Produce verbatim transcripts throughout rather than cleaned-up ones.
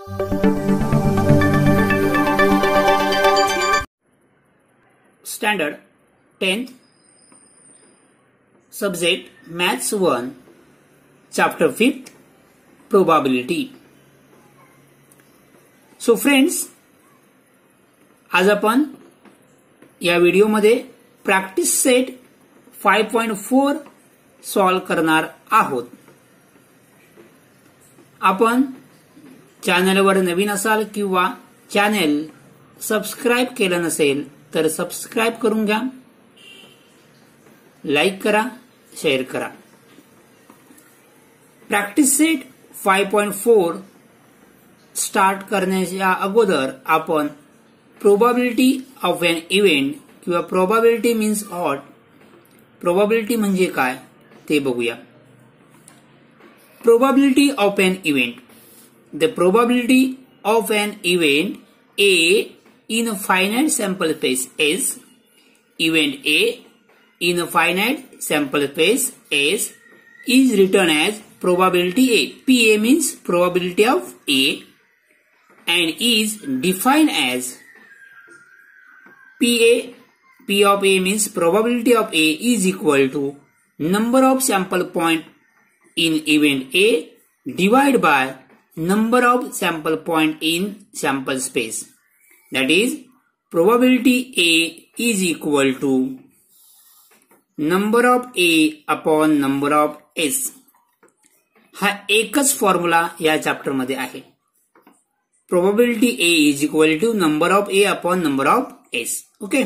Standard tenth, Subject Maths one, Chapter fifth, Probability. So friends, आज आपण या व्हिडिओमध्ये practice set five point four solve करणार आहोत. आपण चॅनलवर नवीन असाल किंवा चॅनल सबस्क्राइब केलं नसेल तर सबस्क्राइब करून घ्या, लाईक करा, शेअर करा. Practice set five point four start करण्याच्या अगोदर आपण प्रोबॅबिलिटी ऑफ एन इव्हेंट किंवा प्रोबॅबिलिटी मीन्स व्हॉट, प्रोबॅबिलिटी म्हणजे काय ते बघूया. Probability of an event. The probability of an event A in a finite sample space is event A in a finite sample space S is written as probability A. P A means probability of A and is defined as P A. P of A means probability of A is equal to number of sample point in event A divided by number of sample point in sample space. That is, probability A is equal to number of A upon number of S. हा एकच formula या chapter मध्ये आहे. Probability A is equal to number of A upon number of S. Okay.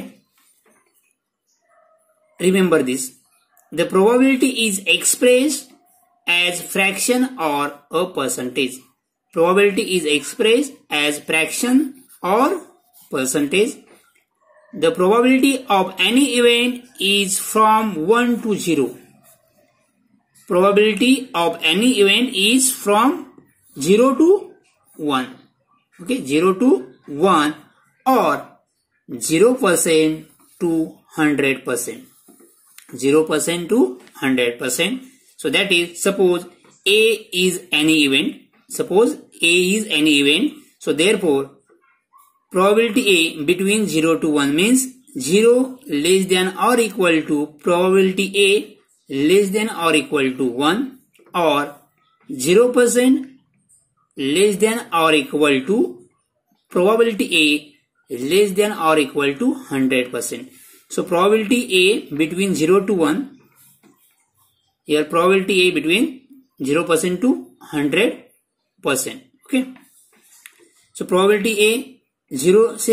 Remember this. The probability is expressed as fraction or a percentage. Probability is expressed as fraction or percentage. The probability of any event is from one to zero. Probability of any event is from zero to one. Okay, zero to one or zero percent to one hundred percent. zero percent to one hundred percent. So that is, suppose A is any event. Suppose A is any event. So therefore, probability A between zero to one means zero less than or equal to probability A less than or equal to one, or zero percent less than or equal to probability A less than or equal to one hundred percent. So probability A between zero to one, here probability A between zero percent to one hundred percent. Okay. So probability A zero से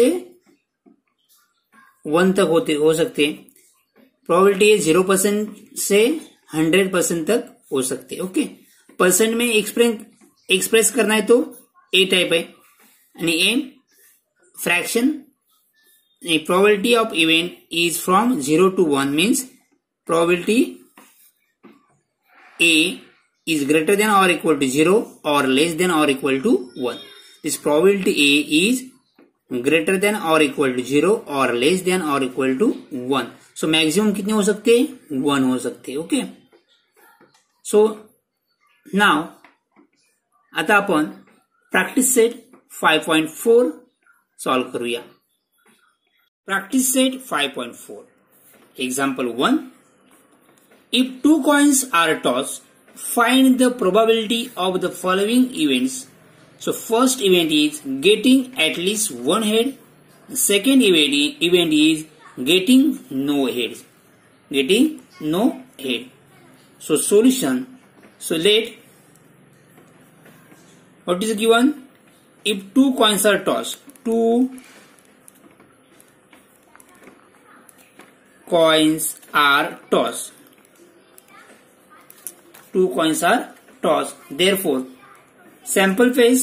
one तक होते हो सकते. Probability zero percent से hundred percent तक हो सकते. Okay. Percent में एक्सप्रेस एक्सप्रेस करना है तो ए टाइप है, आणि a fraction. Probability of event is from zero to one means probability A is greater than और इक्वल टू जीरो और लेस देन और equal to one. This probability A is greater than और equal to zero और less than और equal to one. So maximum कितने हो सकते हैं? वन हो सकते हैं. ओके. सो नाउ आता आपण practice set five point four solve करूया. Practice set five point four. Example one. If two coins are toss, find the probability of the following events. So first event is getting at least one head. Second event event is getting no heads. Getting no head. So solution. So let, what is given? If two coins are tossed, two coins are tossed. Two coins are tossed. Therefore, sample space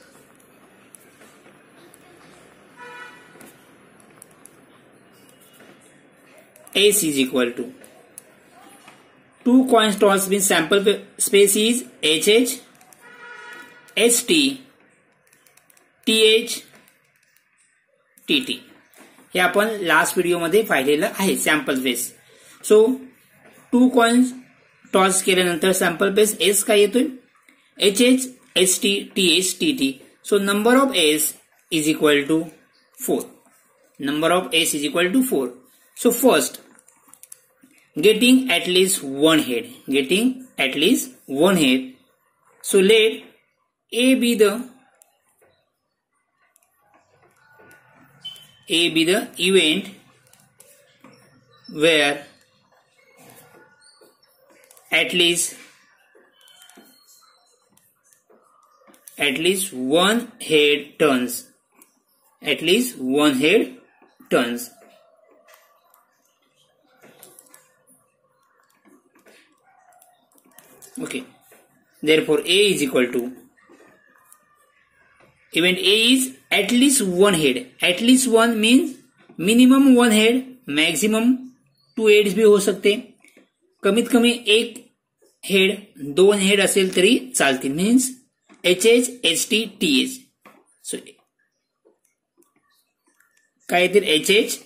S is equal to two coins tossed means sample space is H H, S T, T H, T T. हे आपण last video मध्ये पाहिलेलं आहे sample space. So two coins toss केल्यानंतर sample space S काय येतोय? H H S T T H T T. So number of S is equal to four. Number of S is equal to four. So first, getting at least one head. Getting at least one head. So let A be the A be the event where at least at least one head turns. At least one head turns. Okay. Therefore, A is equal to, event A is at least one head. At least one means minimum one head, maximum two heads भी हो सकते. कमीत कमी एक head, दोन head असेल तरी चालतील. Means H H H T T H. So काय येतील H H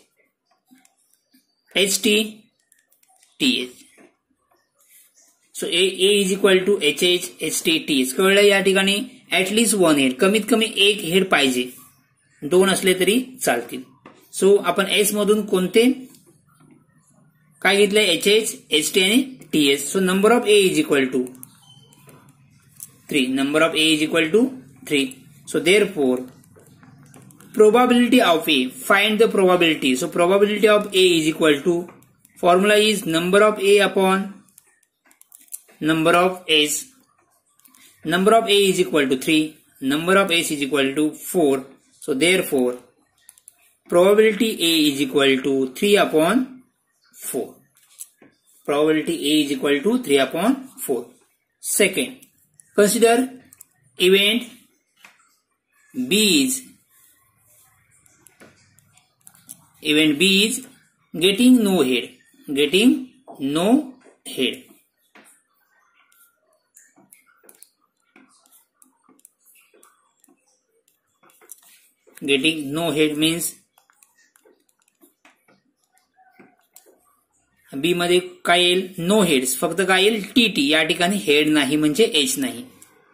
H T T H. So A is equal to H H H T T H. कळलं या ठिकाणी. ऍटलिस्ट वन हेड, कमीत कमी एक हेड पाहिजे. दोन असले तरी चालतील. सो आपण एस मधून कोणते काय घेतलंय, एच एच एच टी आणि T H. So number of A is equal to three. Number of A is equal to three. So therefore probability of A, find the probability. So probability of A is equal to, formula is number of A upon number of S. Number of A is equal to three. Number of S is equal to four. So therefore probability A is equal to three upon four. Probability A is equal to three upon four. Second, consider event B is Event B is getting no head. Getting no head. Getting no head means B मध्ये काय येईल, no heads. फक्त काय येईल, T T. या ठिकाणी head नाही म्हणजे एच नाही.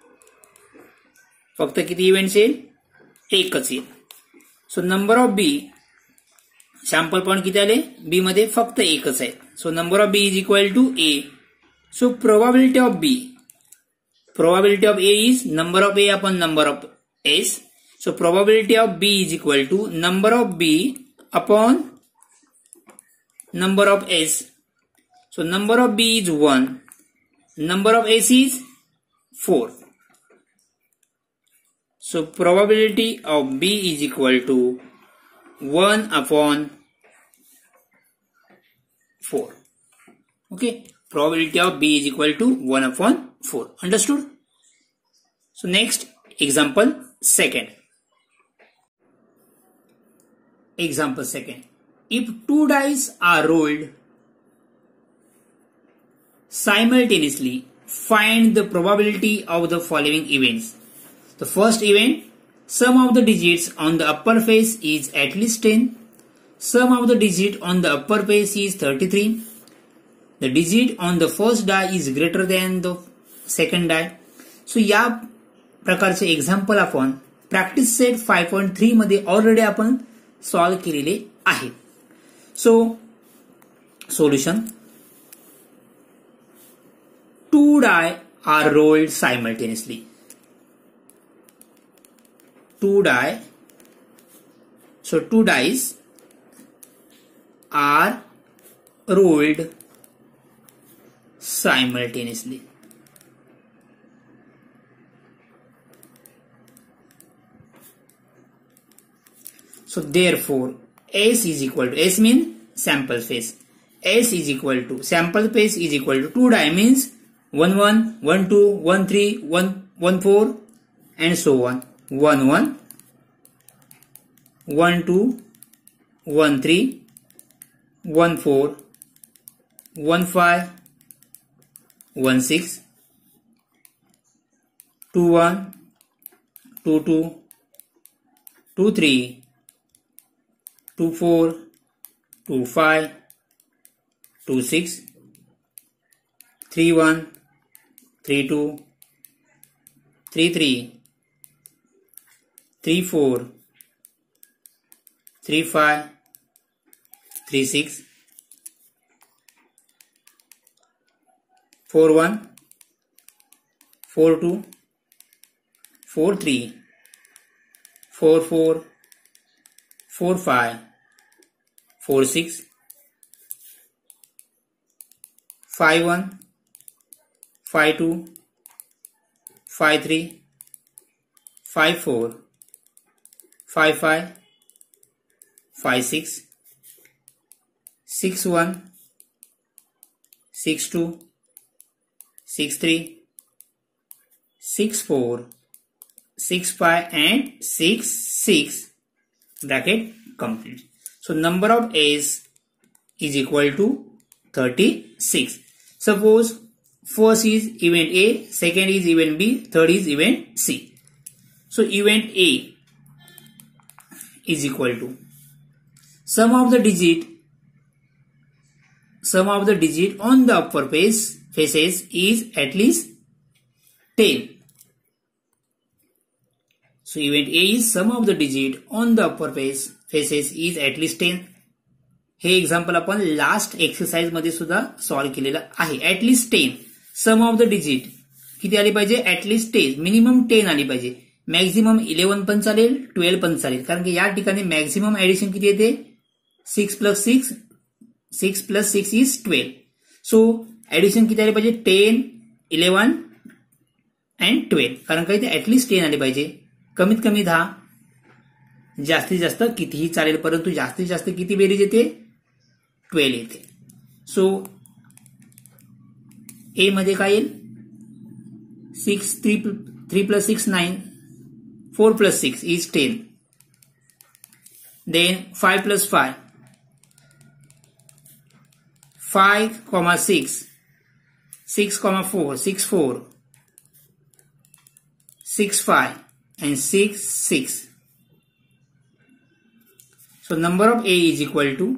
फक्त किती इव्हेंट्स येईल, एकच येईल. So number of B, sample point किती आले, बी मध्ये फक्त एकच आहे. So number of B is equal to A. So probability of B, probability of A is number of A upon number of S. So probability of B is equal to number of B upon number of S. So number of B is one. Number of S is four. So probability of B is equal to one upon four. Okay. Probability of B is equal to one upon four. Understood? So next example second. Example second. If two dice are rolled simultaneously, find the probability of the following events. The first event, sum of the digits on the upper face is at least ten. Sum of the digit on the upper face is thirty-three. The digit on the first die is greater than the second die. So या प्रकारचे example आपण practice set five point three मध्ये already आपण solve केलेले आहे. So, solution. Two die are rolled simultaneously. Two die. So, two dice are rolled simultaneously. So, therefore, S is equal to, S means sample space. S is equal to, sample space is equal to two die means one one, one two, one three, one one four and so on. one one, one two, one three, one four, one five, one six, two one, two two, two three, two four, two five, two six, three one, three two, three three, three four, three five, three six, four one, four two, four three, four four, four five, four six, five one, five two, five three, five four, five five, five six, six one, six two, six three, six four, six five and six six bracket complete. So number of A's is equal to thirty-six. Suppose first is event A, second is event B, third is event C. So event A is equal to sum of the digit sum of the digit on the upper face faces is at least ten. So event A is sum of the digit on the upper face faces is at least ten. हे example आपण last exercise मध्ये सुद्धा solve केलेलं आहे. At least ten sum of the digit किती आली पाहिजे? At least ten, minimum ten आली पाहिजे. मॅक्झिमम इलेव्हन पण चालेल, ट्वेल्व पण चालेल, कारण की या ठिकाणी मॅक्झिमम ऍडिशन किती येते? Six plus six, six plus six is twelve. So addition किती आली पाहिजे? टेन, इलेव्हन अँड ट्वेल्व, कारण का इथे ऍटलिस्ट टेन आली पाहिजे. कमीत कमी दहा, जास्तीत जास्त कितीही चालेल, परंतु जास्तीत जास्त किती बेरीज येते? ट्वेल्व येते. सो ए मध्ये काय येईल? Six, three three plus six nine, four plus six is ten, then five plus five, five comma six, six comma four, six four, six five and six six. So number of A is equal to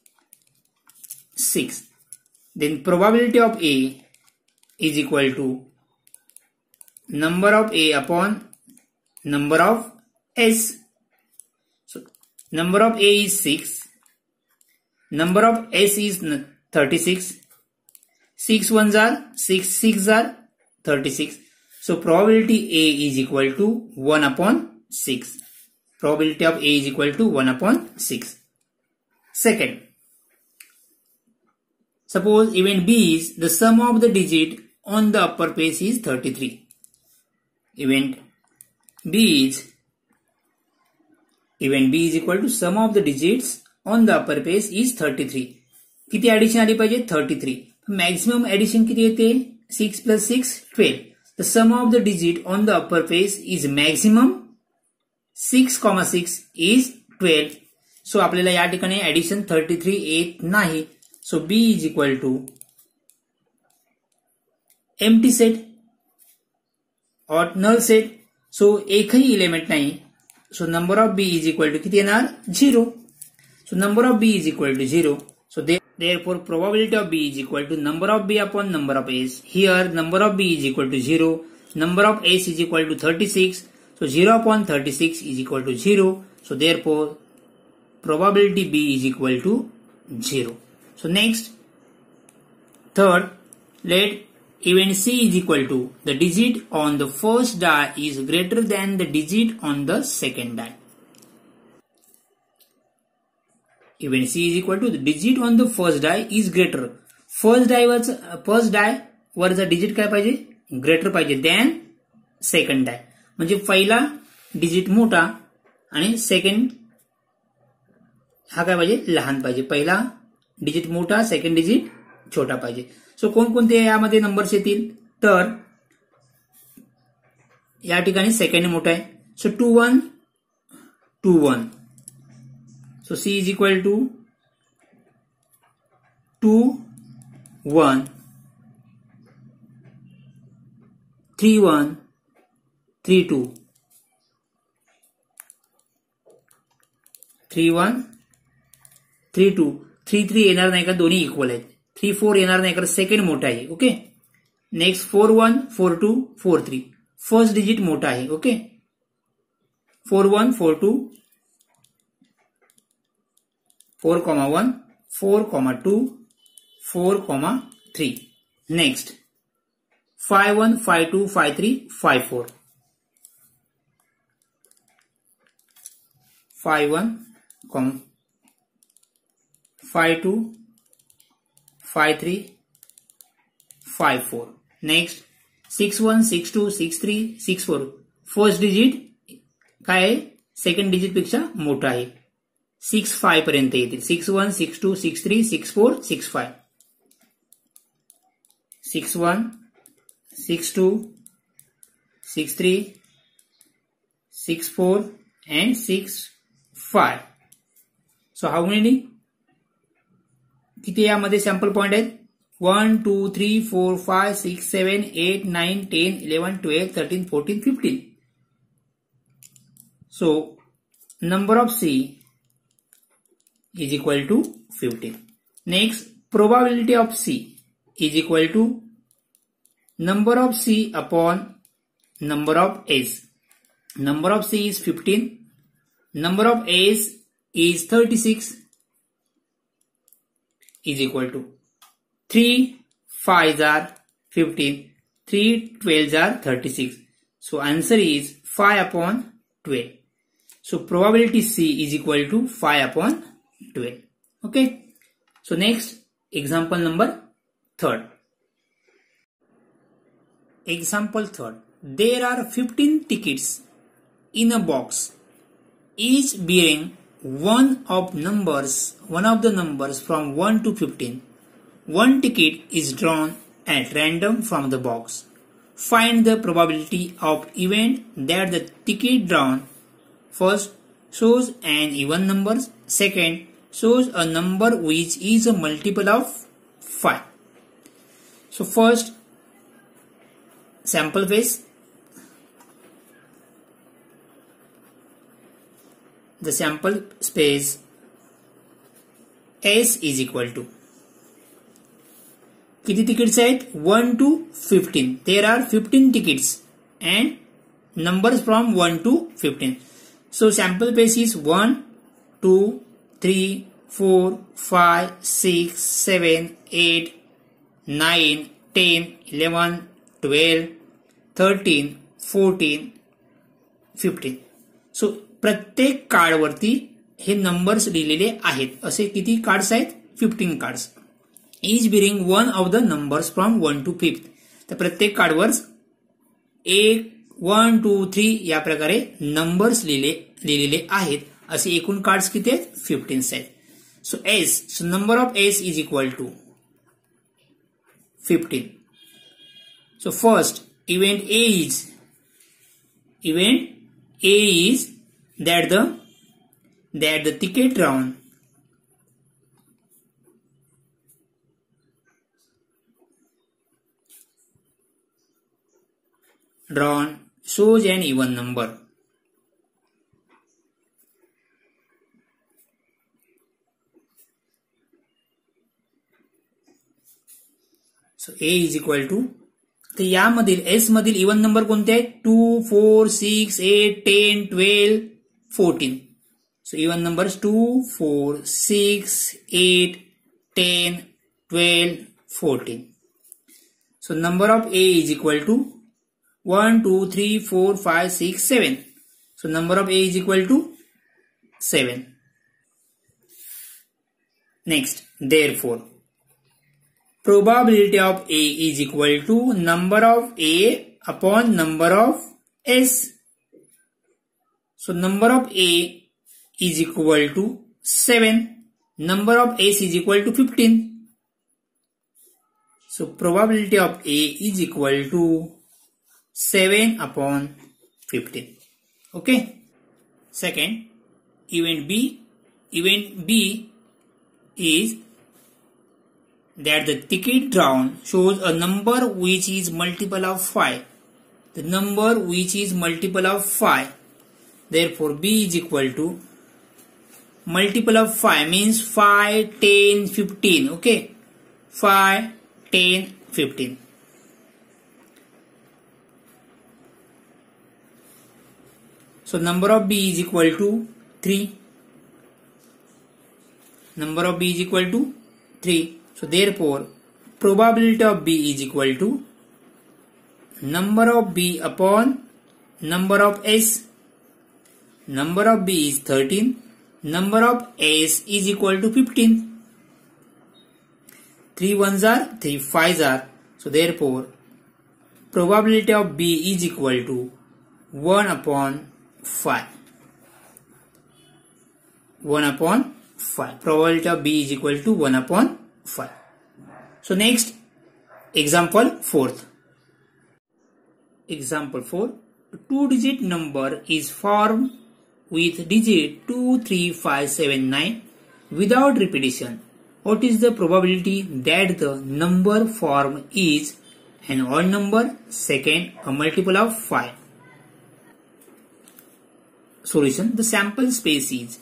six. Then probability of A is equal to number of A upon number of S. So number of A is six, number of S is thirty-six, six ones are six, six are thirty-six. So probability A is equal to one upon six. Probability of A is equal to one upon six. Second, suppose event B is the sum of the digit on the upper face is thirty-three. Event B is event B is equal to sum of the digits on the upper face is thirty-three. किती addition आली पाहिजे? thirty-three. Maximum addition किती येते? Six plus six, twelve. The sum of the digit on the upper face is maximum six comma six is twelve. So आपल्याला या ठिकाणी addition thirty three येत नाही. सो B is equal to empty set or null set. सो एकही element नाही. So number of B is equal to किती येणार? Zero. So number of B is equal to zero. So therefore probability of B is equal to number of B upon number of S. Here number of B is equal to zero. Number of S is equal to thirty-six. So zero upon thirty-six is equal to zero. So therefore probability B is equal to zero. So next, third, let event C is equal to the digit on the first die is greater than the digit on the second die. Event C is equal to the digit on the first die is greater. First die was first die वरचा digit काय पाहिजे? Greater पाहिजे than second die. म्हणजे पहिला digit मोठा आणि second हा काय पाहिजे? लहान पाहिजे. पहिला डिजिट मोठा, सेकंड डिजिट छोटा पाहिजे. सो कोणकोणते यामध्ये नंबर्स येतील? तर या ठिकाणी सेकंड मोठा आहे. So two one, two one. So C is equal to two, one, three, one, three, two, three, one, three, two, three, three येणार नाही का? दोन्ही इक्वल आहेत. थ्री फोर येणार नाही का? सेकंड मोठा आहे. Okay. Next four one, four two, four three. First digit मोठा आहे. Okay. four one, four two, four comma one, four comma two, four comma three. Next, five one, five two, five three, five four. five one, five two, five three, five four. Next, six one, six two, six three, six four. First digit काय आहे, second digit पेक्षा मोठा आहे, six five पर्यंत येतील. Six one, six two, six three, six four, six five. Six one, six two, six three, six four and six five. So how many, किती यामध्ये sample point आहेत, one two three four five six seven eight nine ten eleven twelve thirteen fourteen fifteen. So number of C is equal to fifteen. Next, probability of C is equal to number of C upon number of S. Number of C is fifteen. Number of S is thirty-six is equal to three fives are fifteen, three twelves are thirty-six. So answer is five upon twelve. So probability C is equal to five upon twelve. Okay. So next, example number third. Example third. There are fifteen tickets in a box, each bearing one of numbers, one of the numbers from one to fifteen. One ticket is drawn at random from the box. Find the probability of event that the ticket drawn first shows an even number, second shows a number which is a multiple of five. So first, sample phase. The sample space S is equal to, किती tickets आहेत, one to fifteen. There are fifteen tickets and numbers from one to fifteen. So sample space is one, two, three, four, five, six, seven, eight, nine, ten, eleven, twelve, thirteen, fourteen, fifteen. So प्रत्येक card वरती हे numbers लिहिलेले आहेत. असे किती cards आहेत, fifteen cards. Each bearing one of the numbers from one to fifth. तर प्रत्येक कार्डवर एक, वन टू थ्री या प्रकारे नंबर्स लिहिले लिहिलेले आहेत. असे एकूण कार्ड्स किती आहेत, फिफ्टीन आहेत. So S, so number of S is equal to fifteen. So first event A is, event A is that the that the ticket drawn drawn shows an even number. So A is equal to, तर यामधील S मधील even number कोणते आहेत, two, four, six, eight, ten, twelve, fourteen. So even numbers two, four, six, eight, ten, twelve, fourteen. So number of A is equal to one, two, three, four, five, six, seven. So number of A is equal to seven. Next, therefore, probability of A is equal to number of A upon number of S. So number of A is equal to seven. Number of S is equal to fifteen. So probability of A is equal to seven upon fifteen. Okay. Second, event B. Event B is that the ticket drawn shows a number which is multiple of five. The number which is multiple of five. Therefore, B is equal to multiple of five means five, ten, fifteen. Okay, five, ten, fifteen. So number of B is equal to three. Number of B is equal to three. So therefore, probability of B is equal to number of B upon number of S. Number of B is thirteen. Number of S is equal to fifteen. three ones are, three fives are. So therefore, probability of B is equal to one upon five. one upon five. Probability of B is equal to one upon five. So next, example fourth. Example four. A two digit number is formed with digit two, three, five, seven, nine without repetition. What is the probability that the number formed is an odd number? Second, a multiple of five. Solution. The sample space is,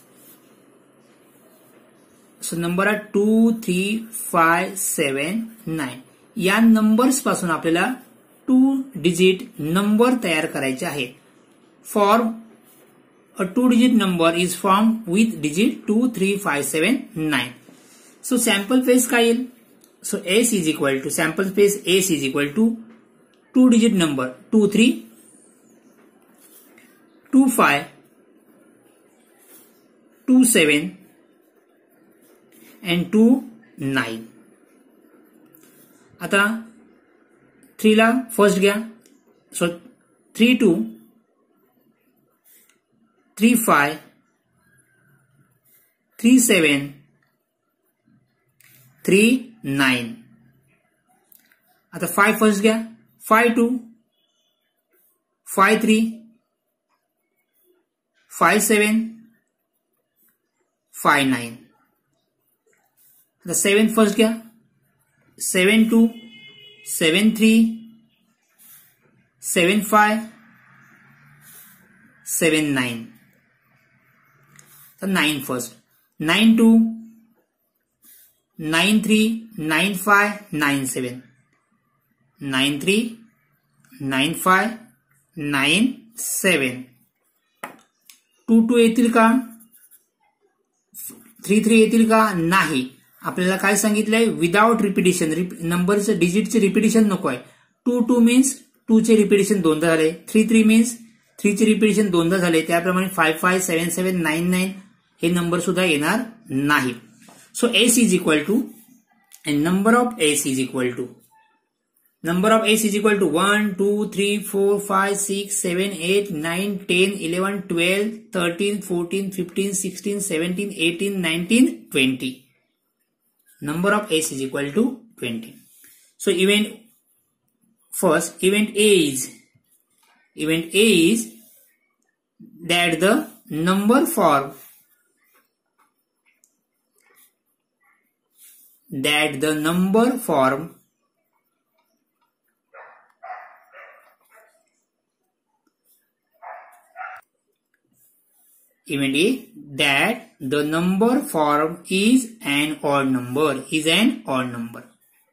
so number are two, three, five, seven, nine. या numbers पासून आपल्याला two digit number तयार करायचे आहेत. Form a two digit number is formed with digit two, three, five, seven, nine. So sample space काय येईल? So S is equal to sample space S is equal to two digit number two, three, two, five, two, seven and two, nine. आता three ला first घ्या. So three, two, three, five, three, seven, three, nine. आता five first घ्या. five, two, five, three, five, seven, five, nine. आता seven first घ्या. seven, two, seven, three, seven, five, seven, nine. The nine first. nine, two, nine, three, nine, five, nine, seven. nine, three, nine, five, nine, seven. two, two येतील का? three, three येतील का? नाही. आपल्याला काय सांगितलंय? Without repetition. नंबरचं डिजिटचे रिपिटिशन नको आहे. टू टू मीन्स टू चे रिपिटिशन दोनदा झाले. थ्री थ्री मीन्स थ्री चे रिपिटिशन दोनदा झाले. त्याप्रमाणे five five seven seven nine nine हे नंबर सुद्धा येणार नाही. So S is equal to and number of S is equal to number of S is equal to one two three four five six seven eight nine ten eleven twelve thirteen fourteen fifteen sixteen seventeen eighteen nineteen twenty. Number of S is equal to twenty. So event first, event A is event A is that the number form that the number form event A that the number form is an odd number is an odd number.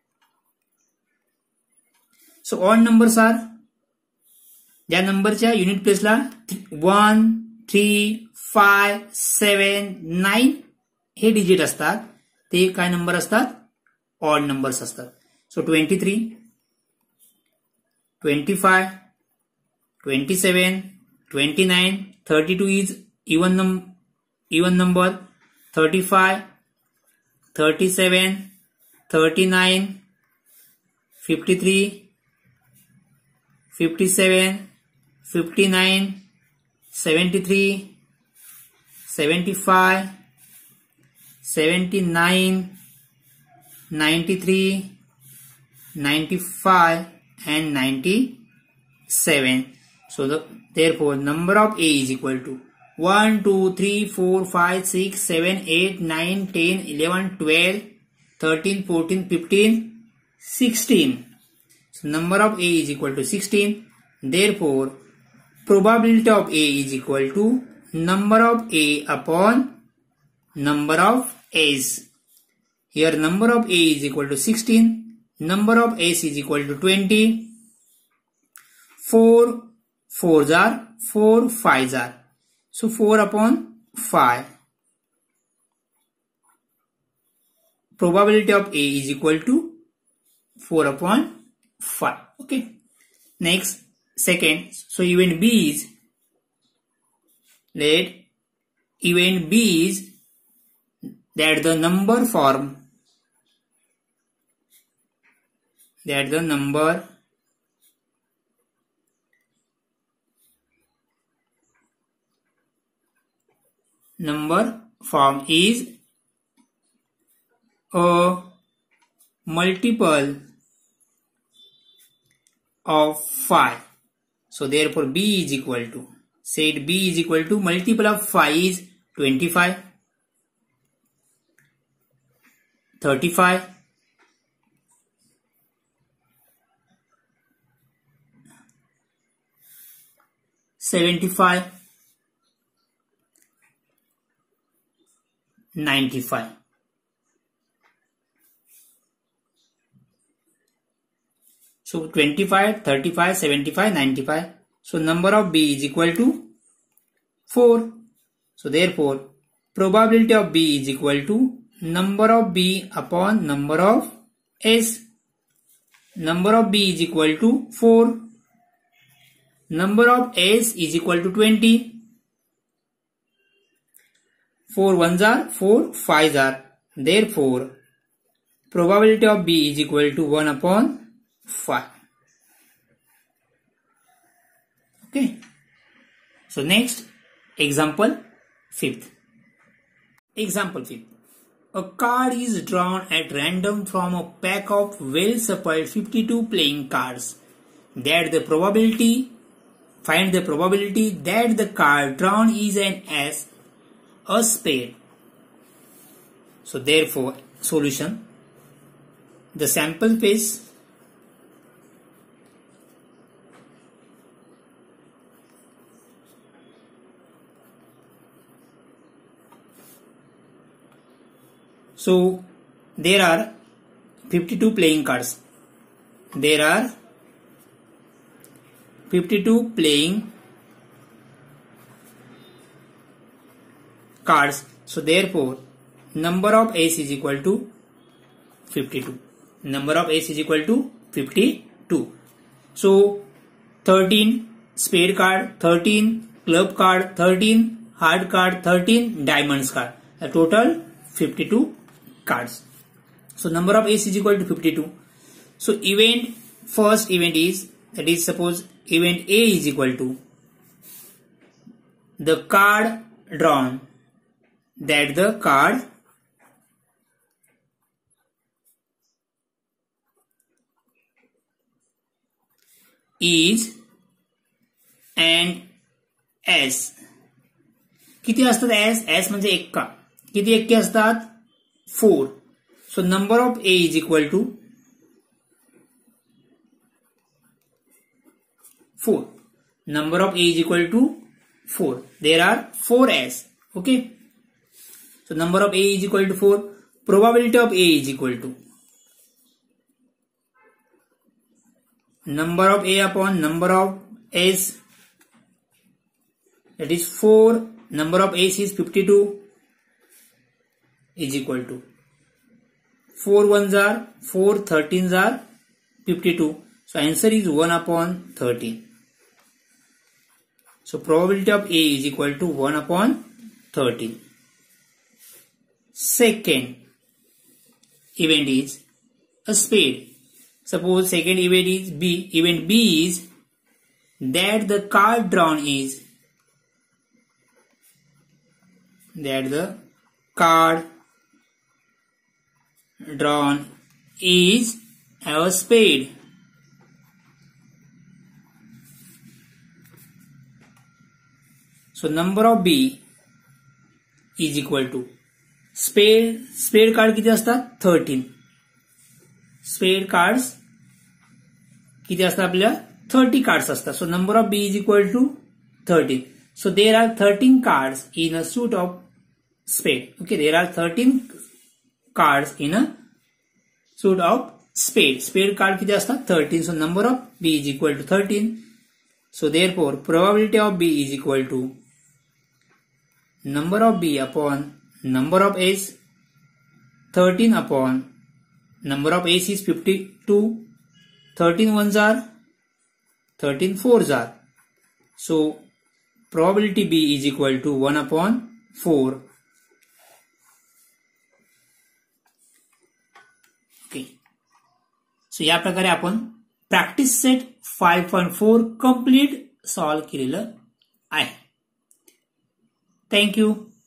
So odd numbers are ज्या नंबरच्या unit प्लेसला one three five seven nine हे digit असतात ते काय number असतात? Odd numbers असतात. So twenty three twenty five twenty seven twenty nine thirty two is even num even number thirty-five, thirty-seven, thirty-nine, fifty-three, fifty-seven, fifty-nine, seventy-three, seventy-five, seventy-nine, ninety-three, ninety-five and ninety-seven. So the therefore number of A is equal to one, two, three, four, five, six, seven, eight, nine, ten, eleven, twelve, thirteen, fourteen, fifteen, sixteen. So number of A is equal to sixteen. Therefore, probability of A is equal to number of A upon number of S. Here number of A is equal to sixteen. Number of S is equal to twenty. four fours are four fives are. So four upon five. Probability of A is equal to four upon five. Okay. Next, second. So event B is, let event B is that the number form, that the number number form is a multiple of five. So therefore B is equal to, said B is equal to multiple of five is twenty-five, thirty-five, seventy-five, ninety-five. So twenty-five, thirty-five, seventy-five, ninety-five. So number of B is equal to four. So therefore probability of B is equal to number of B upon number of S. Number of B is equal to four. Number of S is equal to twenty. four ones are four, fives are. Therefore probability of B is equal to one upon five. Okay. So next, example fifth. Example fifth. A card is drawn at random from a pack of well-shuffled fifty-two playing cards. That the probability, find the probability that the card drawn is an ace, a spade. So therefore, solution. The sample space So there are fifty-two playing cards. There are fifty-two playing cards. So therefore number of ace is equal to fifty-two. Number of ace is equal to fifty-two. So thirteen spade card, thirteen club card, thirteen heart card, thirteen diamonds card. A total fifty-two cards. So number of ace is equal to fifty-two. So event, first event is, that is suppose event A is equal to the card drawn, that the card is an ace. किती असतात S? S म्हणजे एक्का. किती एक्के असतात? Four. So number of A is equal to four. Number of A is equal to four. There are four S. Okay. So number of A is equal to four. Probability of A is equal to number of A upon number of S. That is four. Number of A's is fifty-two. Is equal to four ones are four, thirteens are fifty-two. So answer is one upon thirteen. So probability of A is equal to one upon thirteen. Second event is a spade. Suppose second event is B. Event B is that the card drawn is that the card drawn is a spade. So number of B is equal to spade. Spade card किती असतात? thirteen. Spade cards किती असतात आपल्या? thirty cards असतात. So number of B is equal to thirteen. So there are thirteen cards in a suit of spade. Okay, there are thirteen cards in a suit of spade. Spade card किती असतात? thirteen. So number of B is equal to thirteen. So therefore probability of B is equal to number of B upon number of A's, thirteen upon number of A's is fifty-two, thirteen ones are, thirteen fours are. So probability B is equal to one upon four. Okay. So या प्रकारे आपण practice set five point four complete solve केलेलं आहे. Thank you.